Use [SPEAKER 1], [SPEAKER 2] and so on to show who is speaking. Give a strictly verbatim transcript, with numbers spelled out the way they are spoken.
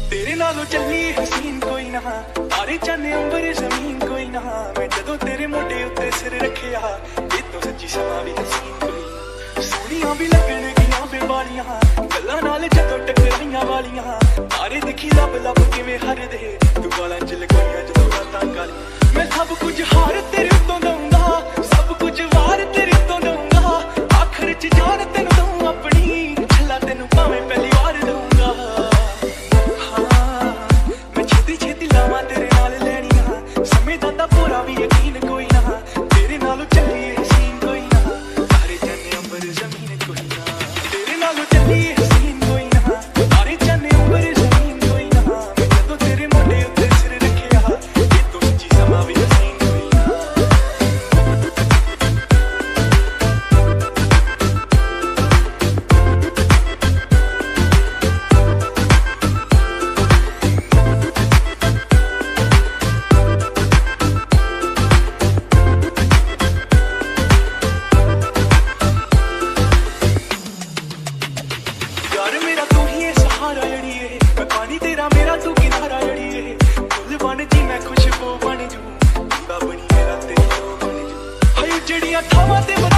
[SPEAKER 1] तेरे नालों चली हसीन कोई ना, तारे चन्ने अंबर जमीन कोई ना। मैं जदों तेरे मोढे उत्ते सिर रखिया, ये तो सच्ची समा भी हसीन कोई ना। सोहणियां भी लगण गियां बेवालियां, गल्लां नाल जदों टकराइयां वालियां। तारे दिखी लब लब किवें हरदे, तू गालां च लकोइयां जदों रातां कालियां। मैं सब कुछ हार तेरे उत्तों दऊंगा, सब कुछ वार तेरे उत्तों दऊंगा। आखिर च जान तैनूं दऊं अपनी, छल्ला तैनूं भावें पहली वार दऊंगा। जड़ियां थावां ते